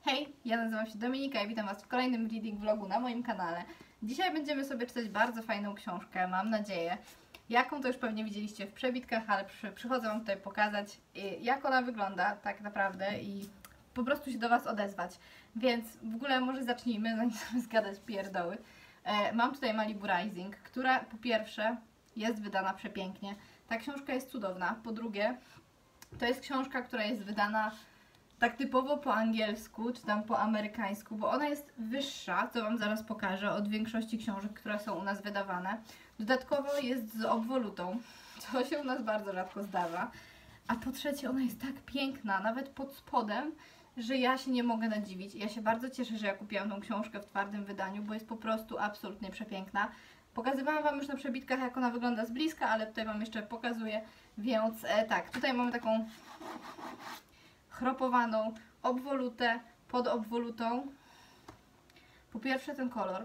Hej, ja nazywam się Dominika i witam Was w kolejnym reading vlogu na moim kanale. Dzisiaj będziemy sobie czytać bardzo fajną książkę, mam nadzieję. Jaką to już pewnie widzieliście w przebitkach, ale przychodzę Wam tutaj pokazać, jak ona wygląda tak naprawdę i po prostu się do Was odezwać. Więc w ogóle może zacznijmy, zanim sobie zgadać pierdoły. Mam tutaj Malibu Rising, która po pierwsze jest wydana przepięknie. Ta książka jest cudowna. Po drugie, to jest książka, która jest wydana tak typowo po angielsku, czy tam po amerykańsku, bo ona jest wyższa, co Wam zaraz pokażę, od większości książek, które są u nas wydawane. Dodatkowo jest z obwolutą, co się u nas bardzo rzadko zdarza. A po trzecie, ona jest tak piękna, nawet pod spodem, że ja się nie mogę nadziwić. Ja się bardzo cieszę, że ja kupiłam tą książkę w twardym wydaniu, bo jest po prostu absolutnie przepiękna. Pokazywałam Wam już na przebitkach, jak ona wygląda z bliska, ale tutaj Wam jeszcze pokazuję, więc tak, tutaj mamy taką chropowaną obwolutę pod obwolutą. Po pierwsze ten kolor,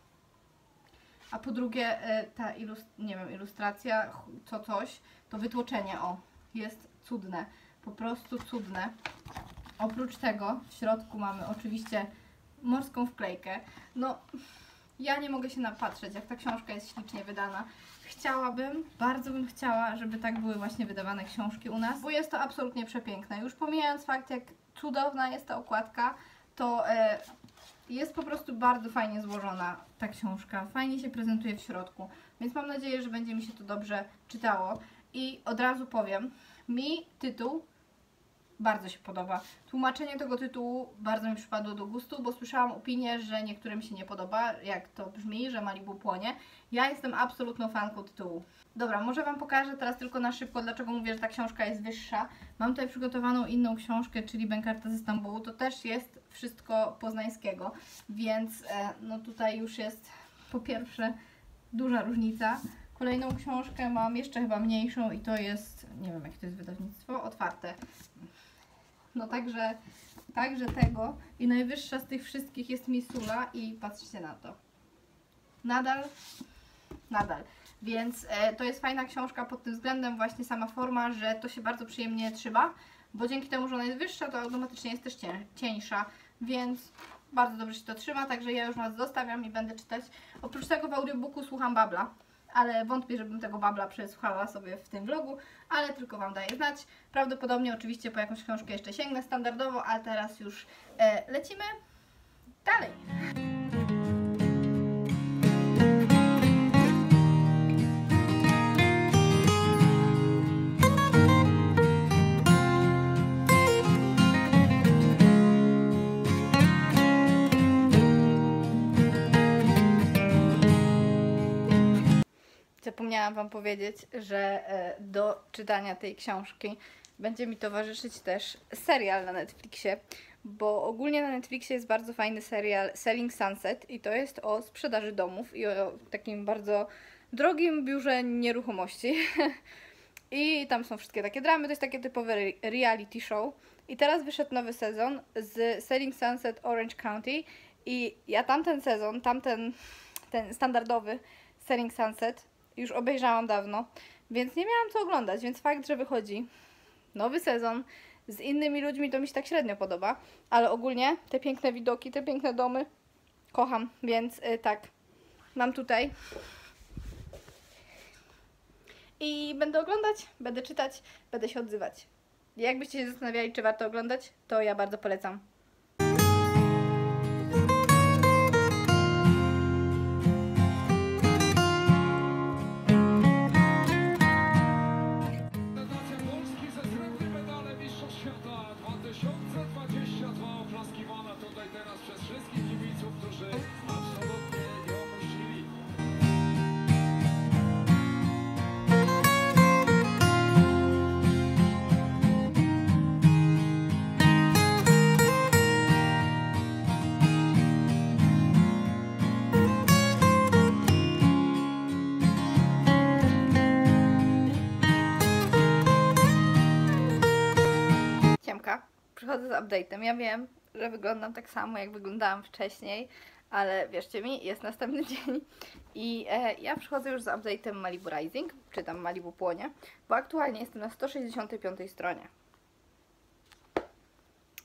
a po drugie ta ilustracja, to wytłoczenie, jest cudne, po prostu cudne. Oprócz tego w środku mamy oczywiście morską wklejkę. No, ja nie mogę się napatrzeć, jak ta książka jest ślicznie wydana. Bardzo bym chciała, żeby tak były właśnie wydawane książki u nas, bo jest to absolutnie przepiękne. Już pomijając fakt, jak cudowna jest ta okładka, to jest po prostu bardzo fajnie złożona ta książka. Fajnie się prezentuje w środku, więc mam nadzieję, że będzie mi się to dobrze czytało. I od razu powiem, mi tytuł bardzo się podoba. Tłumaczenie tego tytułu bardzo mi przypadło do gustu, bo słyszałam opinię, że niektórym się nie podoba, jak to brzmi, że Malibu płonie. Ja jestem absolutną fanką tytułu. Dobra, może Wam pokażę teraz tylko na szybko, dlaczego mówię, że ta książka jest wyższa. Mam tutaj przygotowaną inną książkę, czyli Bękarta ze Stambułu. To też jest wszystko poznańskiego, więc no tutaj już jest po pierwsze duża różnica. Kolejną książkę mam jeszcze chyba mniejszą i to jest, nie wiem jakie to jest wydawnictwo, Otwarte. No także tego. I najwyższa z tych wszystkich jest Misula i patrzcie na to. Nadal. Więc to jest fajna książka pod tym względem, właśnie sama forma, że to się bardzo przyjemnie trzyma, bo dzięki temu, że ona jest wyższa, to automatycznie jest też cieńsza, więc bardzo dobrze się to trzyma, także ja już Was zostawiam i będę czytać. Oprócz tego w audiobooku słucham Babla, ale wątpię, żebym tego Babla przesłuchała sobie w tym vlogu, ale tylko Wam daję znać. Prawdopodobnie oczywiście po jakąś książkę jeszcze sięgnę standardowo, a teraz już lecimy dalej. Zapomniałam Wam powiedzieć, że do czytania tej książki będzie mi towarzyszyć też serial na Netflixie, bo ogólnie na Netflixie jest bardzo fajny serial Selling Sunset i to jest o sprzedaży domów i o takim bardzo drogim biurze nieruchomości. I tam są wszystkie takie dramy, to jest takie typowe reality show. I teraz wyszedł nowy sezon z Selling Sunset Orange County i ja tamten sezon, ten standardowy Selling Sunset już obejrzałam dawno, więc nie miałam co oglądać, więc fakt, że wychodzi nowy sezon z innymi ludźmi, to mi się tak średnio podoba, ale ogólnie te piękne widoki, te piękne domy kocham, więc tak, mam tutaj i będę oglądać, będę czytać, będę się odzywać. Jakbyście się zastanawiali, czy warto oglądać, to ja bardzo polecam. Przychodzę z update'em. Ja wiem, że wyglądam tak samo, jak wyglądałam wcześniej, ale wierzcie mi, jest następny dzień i ja przychodzę już z update'em Malibu Rising, czy tam Malibu Płonie, bo aktualnie jestem na 165 stronie.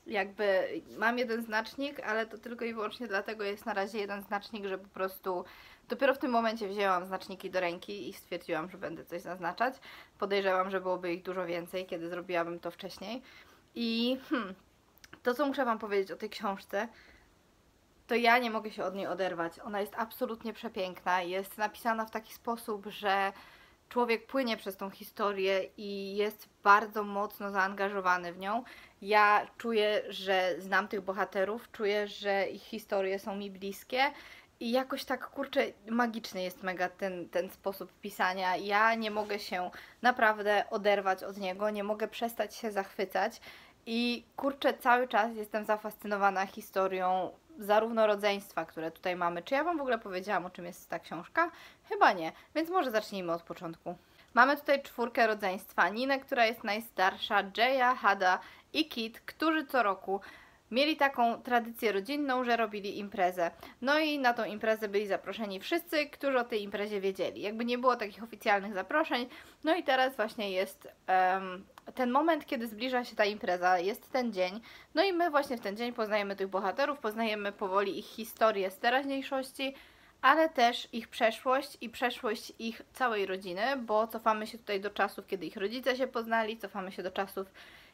jakby mam jeden znacznik, ale to tylko i wyłącznie dlatego jest na razie jeden znacznik, że po prostu dopiero w tym momencie wzięłam znaczniki do ręki i stwierdziłam, że będę coś zaznaczać. Podejrzewam, że byłoby ich dużo więcej, kiedy zrobiłabym to wcześniej. I to, co muszę Wam powiedzieć o tej książce, to ja nie mogę się od niej oderwać. Ona jest absolutnie przepiękna, jest napisana w taki sposób, że człowiek płynie przez tą historię i jest bardzo mocno zaangażowany w nią. Ja czuję, że znam tych bohaterów, czuję, że ich historie są mi bliskie i jakoś tak, kurczę, magiczny jest mega ten sposób pisania. Ja nie mogę się naprawdę oderwać od niego, nie mogę przestać się zachwycać i kurczę, cały czas jestem zafascynowana historią zarówno rodzeństwa, które tutaj mamy. Czy ja Wam w ogóle powiedziałam, o czym jest ta książka? Chyba nie, więc może zacznijmy od początku. Mamy tutaj 4 rodzeństwa. Ninę, która jest najstarsza, Jaya, Hada i Kit, którzy co roku mieli taką tradycję rodzinną, że robili imprezę. No i na tą imprezę byli zaproszeni wszyscy, którzy o tej imprezie wiedzieli. Jakby nie było takich oficjalnych zaproszeń. No i teraz właśnie jest ten moment, kiedy zbliża się ta impreza, jest ten dzień. No i my właśnie w ten dzień poznajemy tych bohaterów, poznajemy powoli ich historię z teraźniejszości, ale też ich przeszłość i przeszłość ich całej rodziny, bo cofamy się tutaj do czasów, kiedy ich rodzice się poznali, cofamy się do czasów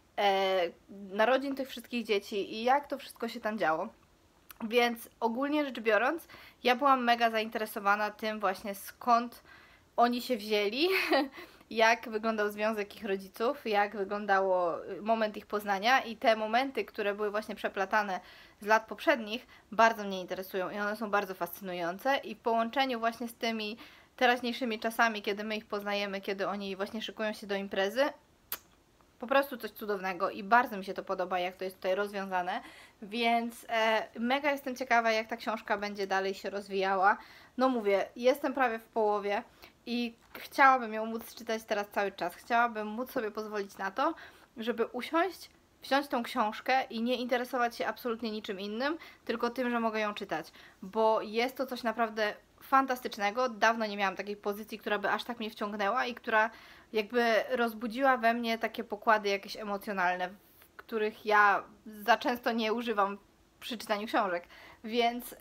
narodzin tych wszystkich dzieci i jak to wszystko się tam działo. Więc ogólnie rzecz biorąc, ja byłam mega zainteresowana tym właśnie, skąd oni się wzięli, jak wyglądał związek ich rodziców, jak wyglądało moment ich poznania i te momenty, które były właśnie przeplatane z lat poprzednich, bardzo mnie interesują i one są bardzo fascynujące i w połączeniu właśnie z tymi teraźniejszymi czasami, kiedy my ich poznajemy, kiedy oni właśnie szykują się do imprezy, po prostu coś cudownego i bardzo mi się to podoba, jak to jest tutaj rozwiązane, więc mega jestem ciekawa, jak ta książka będzie dalej się rozwijała. No mówię, jestem prawie w połowie i chciałabym ją móc czytać teraz cały czas. Chciałabym móc sobie pozwolić na to, żeby usiąść, wziąć tą książkę i nie interesować się absolutnie niczym innym, tylko tym, że mogę ją czytać, bo jest to coś naprawdę fantastycznego. Dawno nie miałam takiej pozycji, która by aż tak mnie wciągnęła i która jakby rozbudziła we mnie takie pokłady jakieś emocjonalne, których ja za często nie używam przy czytaniu książek, więc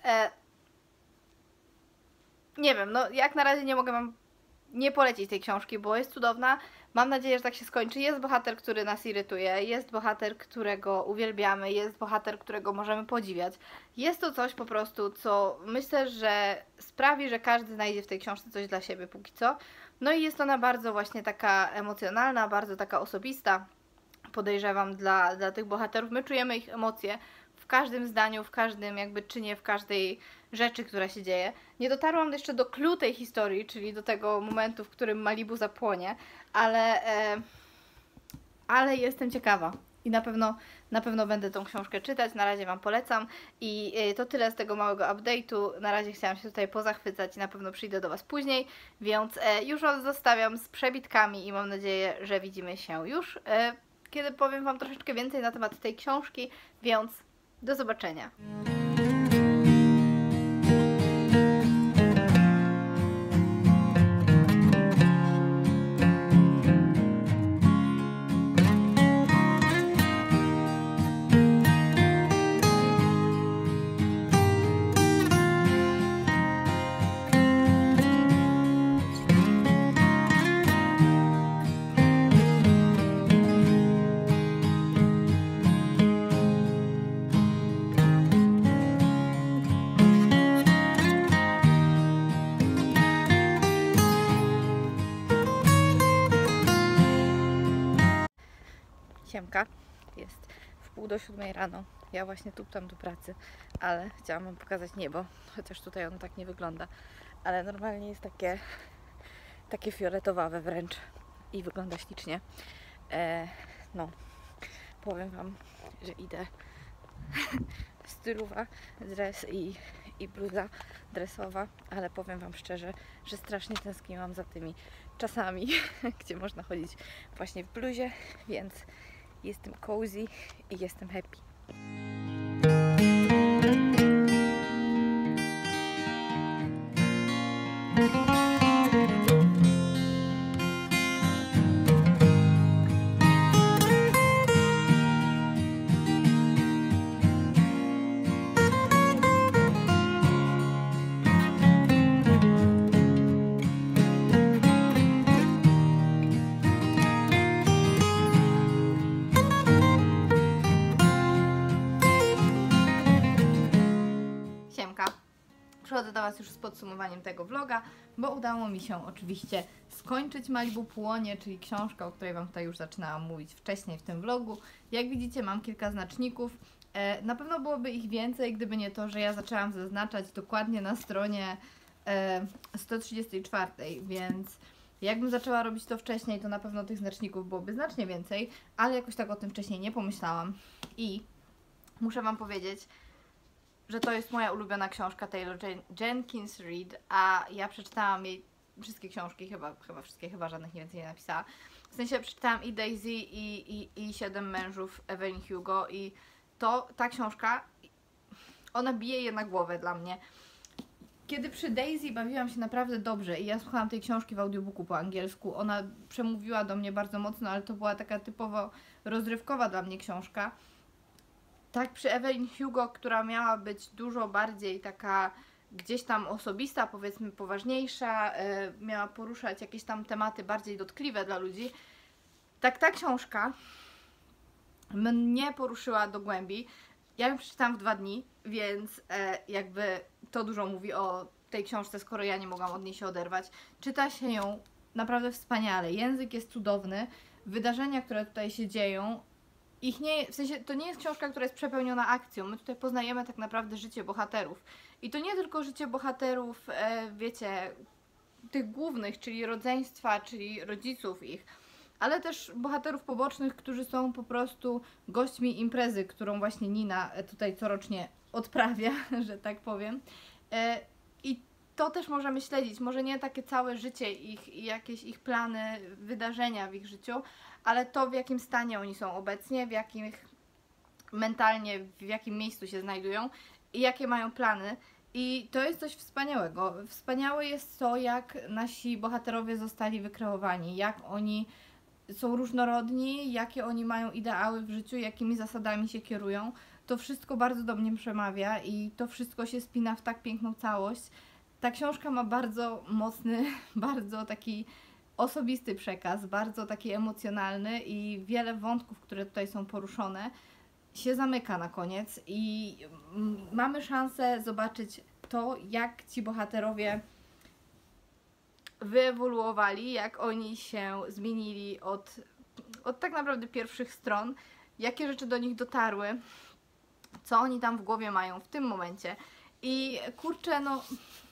nie wiem, no jak na razie nie mogę Wam nie polecić tej książki, bo jest cudowna. Mam nadzieję, że tak się skończy. Jest bohater, który nas irytuje, jest bohater, którego uwielbiamy, jest bohater, którego możemy podziwiać. Jest to coś po prostu, co myślę, że sprawi, że każdy znajdzie w tej książce coś dla siebie póki co. No i jest ona bardzo właśnie taka emocjonalna, bardzo taka osobista, podejrzewam, dla tych bohaterów. My czujemy ich emocje w każdym zdaniu, w każdym jakby czynie, w każdej rzeczy, która się dzieje. Nie dotarłam jeszcze do clou tej historii, czyli do tego momentu, w którym Malibu zapłonie, ale jestem ciekawa i na pewno będę tą książkę czytać. Na razie Wam polecam i to tyle z tego małego update'u. Na razie chciałam się tutaj pozachwycać i na pewno przyjdę do Was później, więc już Was zostawiam z przebitkami i mam nadzieję, że widzimy się już, kiedy powiem Wam troszeczkę więcej na temat tej książki, więc do zobaczenia. Siemka, jest w 6:30 rano. Ja właśnie tuptam do pracy, ale chciałam Wam pokazać niebo, chociaż tutaj ono tak nie wygląda. Ale normalnie jest takie fioletowawe wręcz i wygląda ślicznie. No, powiem Wam, że idę stylowa, dres i bluza dresowa, ale powiem Wam szczerze, że strasznie tęskniłam za tymi czasami, gdzie można chodzić właśnie w bluzie, więc jestem cozy i jestem happy. przychodzę do Was już z podsumowaniem tego vloga, bo udało mi się oczywiście skończyć Malibu Płonie, czyli książka, o której Wam tutaj już zaczynałam mówić wcześniej w tym vlogu. Jak widzicie, mam kilka znaczników. Na pewno byłoby ich więcej, gdyby nie to, że ja zaczęłam zaznaczać dokładnie na stronie 134, więc jakbym zaczęła robić to wcześniej, to na pewno tych znaczników byłoby znacznie więcej, ale jakoś tak o tym wcześniej nie pomyślałam. I muszę Wam powiedzieć, że to jest moja ulubiona książka Taylor Jenkins Reid, a ja przeczytałam jej wszystkie książki, chyba wszystkie, chyba żadnych nie więcej nie napisała. W sensie przeczytałam i Daisy, i Siedem mężów Evelyn Hugo i ta książka, ona bije je na głowę dla mnie. Kiedy przy Daisy bawiłam się naprawdę dobrze i ja słuchałam tej książki w audiobooku po angielsku, ona przemówiła do mnie bardzo mocno, ale to była taka typowo rozrywkowa dla mnie książka. Tak przy Evelyn Hugo, która miała być dużo bardziej taka gdzieś tam osobista, powiedzmy poważniejsza, miała poruszać jakieś tam tematy bardziej dotkliwe dla ludzi, tak ta książka mnie poruszyła do głębi. Ja ją przeczytałam w 2 dni, więc jakby to dużo mówi o tej książce, skoro ja nie mogłam od niej się oderwać. Czyta się ją naprawdę wspaniale, język jest cudowny, wydarzenia, które tutaj się dzieją, w sensie to nie jest książka, która jest przepełniona akcją, my tutaj poznajemy tak naprawdę życie bohaterów. I to nie tylko życie bohaterów, wiecie, tych głównych, czyli rodzeństwa, czyli rodziców ich, ale też bohaterów pobocznych, którzy są po prostu gośćmi imprezy, którą właśnie Nina tutaj corocznie odprawia, że tak powiem. I to też możemy śledzić, może nie takie całe życie ich i jakieś ich plany, wydarzenia w ich życiu, ale to, w jakim stanie oni są obecnie, w jakim mentalnie, w jakim miejscu się znajdują i jakie mają plany. I to jest coś wspaniałego. Wspaniałe jest to, jak nasi bohaterowie zostali wykreowani, jak oni są różnorodni, jakie oni mają ideały w życiu, jakimi zasadami się kierują. To wszystko bardzo do mnie przemawia i to wszystko się spina w tak piękną całość. Ta książka ma bardzo mocny, bardzo taki osobisty przekaz, bardzo taki emocjonalny i wiele wątków, które tutaj są poruszone, się zamyka na koniec i mamy szansę zobaczyć to, jak ci bohaterowie wyewoluowali, jak oni się zmienili od tak naprawdę pierwszych stron, jakie rzeczy do nich dotarły, co oni tam w głowie mają w tym momencie. I kurczę, no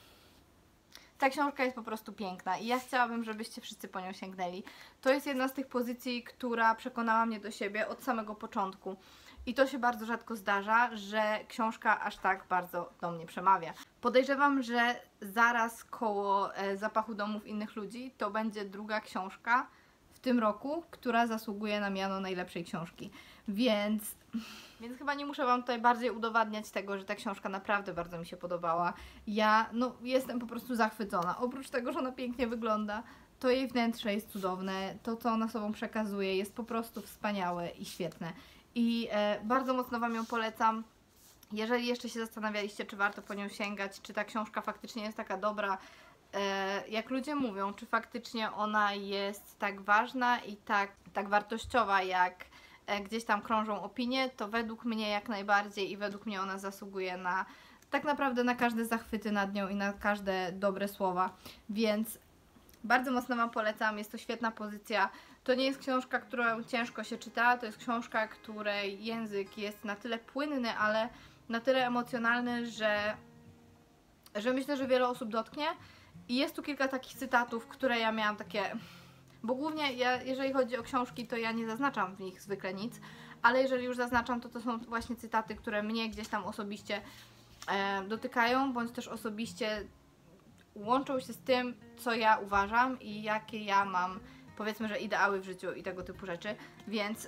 ta książka jest po prostu piękna i ja chciałabym, żebyście wszyscy po nią sięgnęli. To jest jedna z tych pozycji, która przekonała mnie do siebie od samego początku. I to się bardzo rzadko zdarza, że książka aż tak bardzo do mnie przemawia. Podejrzewam, że zaraz koło Zapachu domów innych ludzi to będzie druga książka w tym roku, która zasługuje na miano najlepszej książki. Więc chyba nie muszę Wam tutaj bardziej udowadniać tego, że ta książka naprawdę bardzo mi się podobała. Ja jestem po prostu zachwycona. Oprócz tego, że ona pięknie wygląda, to jej wnętrze jest cudowne, to co ona sobą przekazuje jest po prostu wspaniałe i świetne. I bardzo mocno Wam ją polecam. Jeżeli jeszcze się zastanawialiście, czy warto po nią sięgać, czy ta książka faktycznie jest taka dobra, jak ludzie mówią, czy faktycznie ona jest tak ważna i tak wartościowa, jak gdzieś tam krążą opinie, to według mnie jak najbardziej i według mnie ona zasługuje na tak naprawdę na każde zachwyty nad nią i na każde dobre słowa, więc bardzo mocno Wam polecam, jest to świetna pozycja. To nie jest książka, którą ciężko się czyta, to jest książka, której język jest na tyle płynny, ale na tyle emocjonalny, że myślę, że wiele osób dotknie. I jest tu kilka takich cytatów, które ja miałam takie... Bo głównie jeżeli chodzi o książki, to ja nie zaznaczam w nich zwykle nic, ale jeżeli już zaznaczam, to są właśnie cytaty, które mnie gdzieś tam osobiście dotykają, bądź też osobiście łączą się z tym, co ja uważam i jakie ja mam, powiedzmy, że ideały w życiu i tego typu rzeczy, więc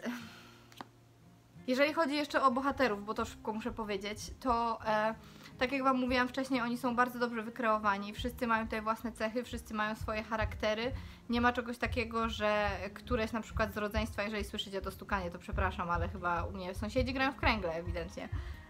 jeżeli chodzi jeszcze o bohaterów, bo to szybko muszę powiedzieć, to tak jak Wam mówiłam wcześniej, oni są bardzo dobrze wykreowani, wszyscy mają tutaj własne cechy, wszyscy mają swoje charaktery, nie ma czegoś takiego, że któreś na przykład z rodzeństwa, jeżeli słyszycie to stukanie, to przepraszam, ale chyba u mnie sąsiedzi grają w kręgle ewidentnie.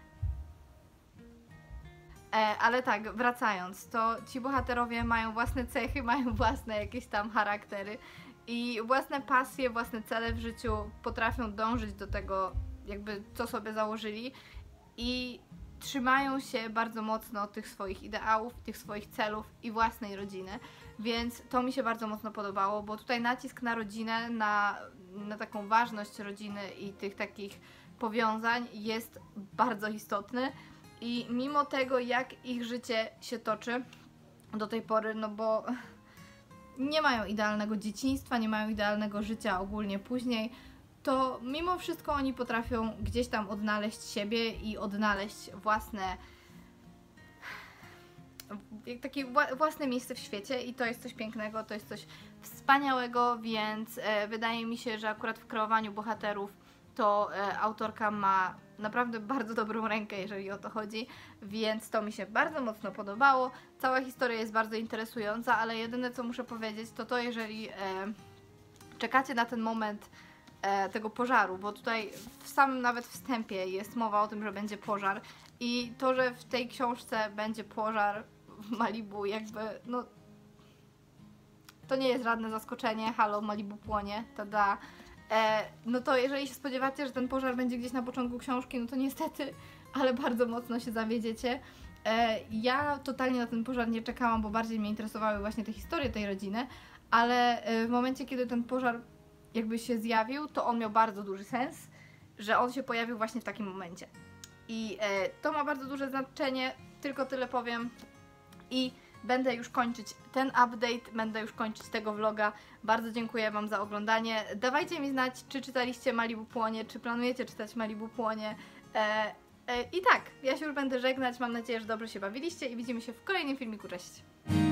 Ale tak, wracając, to ci bohaterowie mają własne cechy, mają własne jakieś tam charaktery i własne pasje, własne cele w życiu, potrafią dążyć do tego, jakby co sobie założyli i trzymają się bardzo mocno tych swoich ideałów, tych swoich celów i własnej rodziny, więc to mi się bardzo mocno podobało, bo tutaj nacisk na rodzinę, na taką ważność rodziny i tych takich powiązań jest bardzo istotny i mimo tego, jak ich życie się toczy do tej pory, no bo nie mają idealnego dzieciństwa, nie mają idealnego życia ogólnie później, to mimo wszystko oni potrafią gdzieś tam odnaleźć siebie i odnaleźć takie własne miejsce w świecie i to jest coś pięknego, to jest coś wspaniałego, więc wydaje mi się, że akurat w kreowaniu bohaterów to autorka ma naprawdę bardzo dobrą rękę, jeżeli o to chodzi, więc to mi się bardzo mocno podobało. Cała historia jest bardzo interesująca, ale jedyne co muszę powiedzieć to jeżeli czekacie na ten moment tego pożaru, bo tutaj w samym nawet wstępie jest mowa o tym, że będzie pożar i to, że w tej książce będzie pożar w Malibu, jakby no to nie jest żadne zaskoczenie, halo, Malibu płonie, tada. No to jeżeli się spodziewacie, że ten pożar będzie gdzieś na początku książki, no to niestety, ale bardzo mocno się zawiedziecie. Ja totalnie na ten pożar nie czekałam, bo bardziej mnie interesowały właśnie te historie tej rodziny, ale w momencie, kiedy ten pożar jakby się zjawił, to on miał bardzo duży sens, że on się pojawił właśnie w takim momencie. I to ma bardzo duże znaczenie, tylko tyle powiem. I będę już kończyć ten update, będę już kończyć tego vloga. Bardzo dziękuję Wam za oglądanie. Dawajcie mi znać, czy czytaliście Malibu płonie, czy planujecie czytać Malibu płonie. I tak, ja się już będę żegnać. Mam nadzieję, że dobrze się bawiliście i widzimy się w kolejnym filmiku. Cześć!